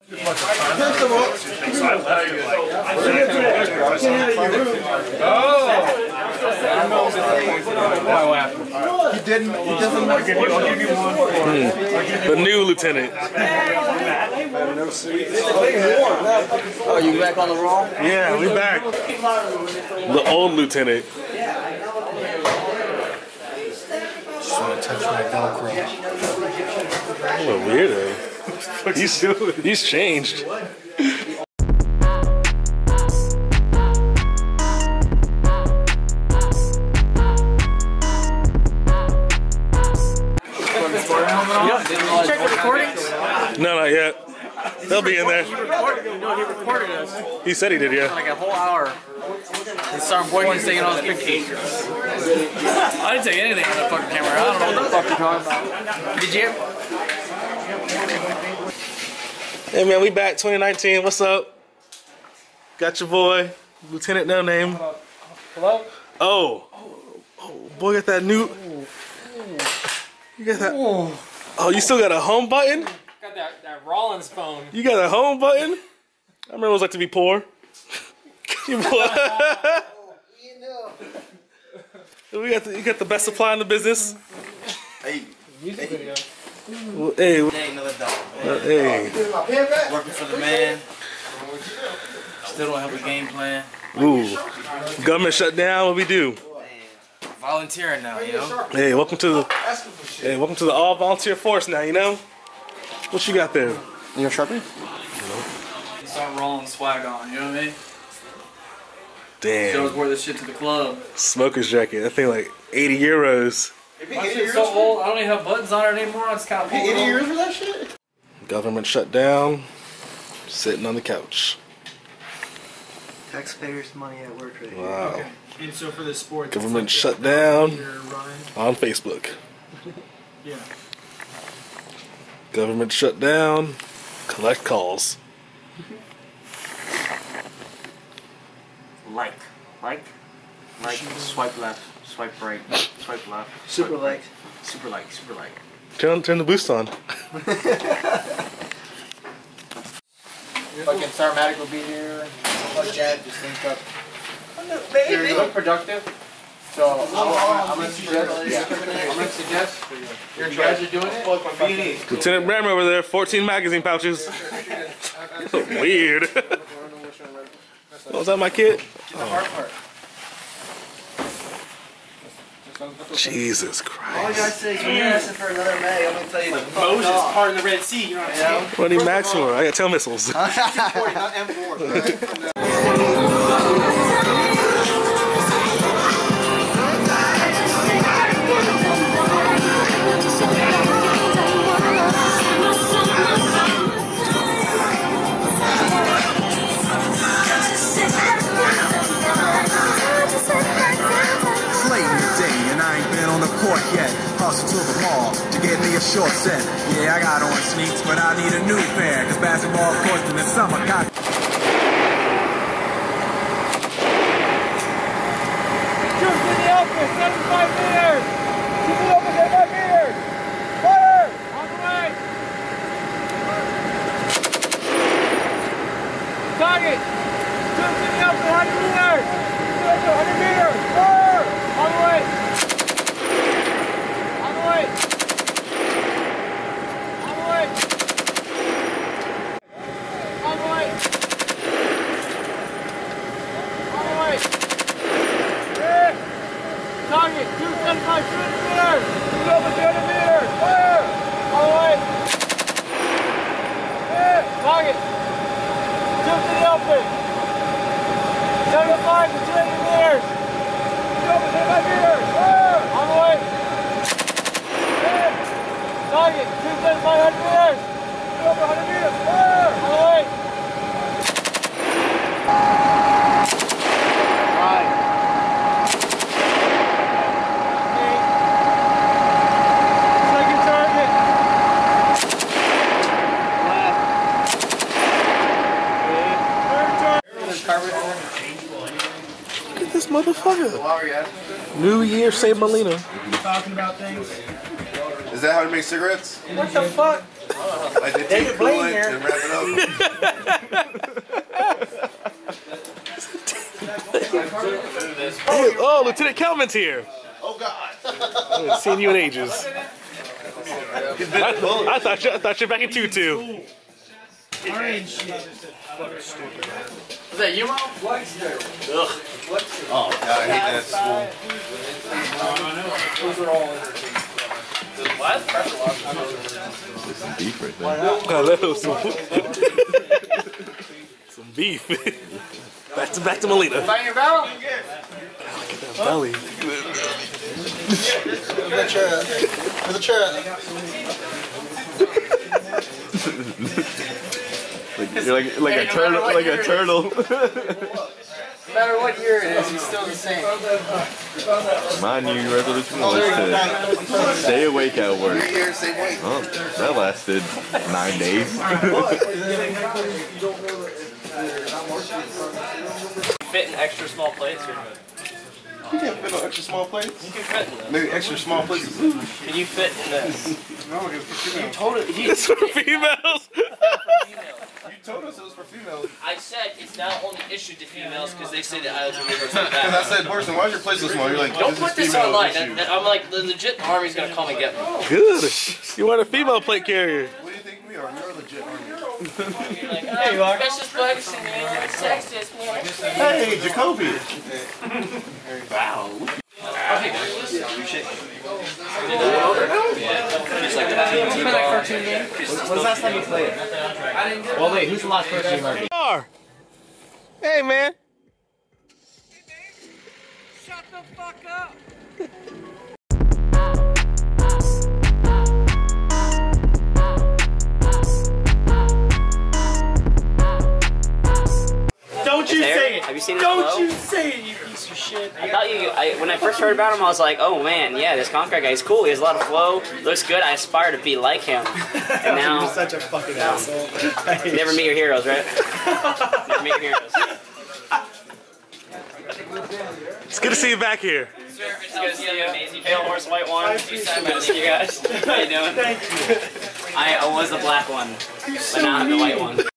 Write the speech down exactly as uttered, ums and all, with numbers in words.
He didn't. He doesn't. I'll give you, I'll give you one for mm. the new lieutenant. Oh, you back on the roll? Yeah, we back. The old lieutenant. Just want to touch my Velcro. What a weirdo. He's, he's changed. Check the recordings? No, not yet. They'll be in there. He recorded, no, he recorded us. He said he did, yeah. Like a whole hour. And Sergeant Boykins taking all his pictures. I didn't take anything on the fucking camera. I don't know what the fuck you're talking about. Did you? Hey man, we back twenty nineteen. What's up? Got your boy, Lieutenant No Name. Hello? Oh. Oh, boy, got that new. You got that. Oh, you still got a home button? Got that, that Rawlins phone. You got a home button? I remember it was like to be poor. You we got the, you got the best supply in the business. Hey, music video. Well, hey, hey, another dog. uh, hey. Working for the man. Still don't have a game plan. Ooh, government shut down. What we do? Volunteering now, you know. Hey, welcome to the. Hey, welcome to the all volunteer force now. You know. What you got there? You gonna sharpen? Start rolling swag on, you know what I mean? Damn. Shows wore this shit to the club. Smoker's jacket. That thing like eighty euros. My shit's so old, I don't even have buttons on it anymore. It's kind of pulled eighty over. euros for that shit? Government shut down. Sitting on the couch. Taxpayers' money at work right here. Wow. Okay. And so for the sport, Government shut down on Facebook. Yeah. Government shut down. Collect calls. Like. Like. Like. Swipe left. Swipe right. Swipe left. Super swipe like. right. Super like. Super like. Turn turn the boost on. Fucking Sarmatic will be here. Let Jad just think up. They look productive. So I'm, I'm, I'm gonna suggest. Yeah. I'm gonna suggest. You guys are doing it. Lieutenant Brammer over there, fourteen magazine pouches. Weird. Oh, was that my kid? Oh. Jesus Christ. All I gotta say is when you're asking for another mag, I'm gonna tell you Like to Moses fuck off. part of the Red Sea, you know what I'm saying? What do you max for? I got tail missiles. two forty, not M four. Yet. Hustle to the mall to get me a short set. Yeah, I got on sneaks, but I need a new pair. Cause basketball courts in the summer got. Shoot in the open, seventy-five meters. Shoot in the open, seventy-five meters. Fire! On the way. Target. Shoot in the open, one hundred meters. one hundred meters. Fire! On the way. Target, two seventy-five, two hundred meters! Two over two hundred meters! Fire! All the way! Yeah. Target! Two to the open! seventy-five to two hundred meters! Two over seventy-five meters! Fire! All the way! Yeah. Target, two seventy-five, one hundred meters! Two over one hundred meters! Fire! All the way! Right. Look at this motherfucker. New Year, Saint Molina. Talking about things. Is that how to make cigarettes? What the fuck? Like they take coolant and wrap it up. Hey, oh, Lieutenant Kelvin's here. Oh God. I haven't seen you in ages. I, I thought you, I thought you were back in tutu. Orange shit. Is that you, Mom? Ugh. Oh God, I hate that school. Those are all why is pressure lock? Some beef right there. Hello, some, some beef. Back to back to Melita. Find your barrel? Look at that belly. There's a chair. There's a chair. Like, you're like like a turtle, like a turtle. No matter what year it is, he's still the same. My New Year resolution was to stay awake at work. Oh, that lasted nine days. Fit in extra small plates or You can't fit on extra small plates. you can fit in this. Maybe extra small plates. Can you fit in this? No, it's for females. You told it. He, It's for females. You told us it was for females. I said it's now only issued to females because they say that I was universal. Because I said, Borson, why is your place so small? You're like, Don't this put is this female online. issue. That- that- I'm like, the legit army's gonna come and get me. Good. You want a female plate carrier. What do you think we are? We are legit army. You're like, oh, you are. That's just Ferguson, man. You're sexist, man. Hey, Jacoby. Wow. Okay, guys. Just like the T N T bar. When's the last time you played it? Well, wait, who's the last person you heard? Hey, man. Shut the fuck up! Don't you say it! Have you seen this Don't flow? you say it, you piece of shit! I thought you. I, when I first heard about him, I was like, "Oh man, yeah, this Conqueror guy is cool. He has a lot of flow. Looks good. I aspire to be like him." And now, You're such a fucking asshole. you never meet your heroes, right? Never meet your heroes. It's good to see you back here. It's good to see you. Amazing pale horse, white one. Good to see you guys. How you doing? Thank you. I, I was the black one, but now I'm the white one.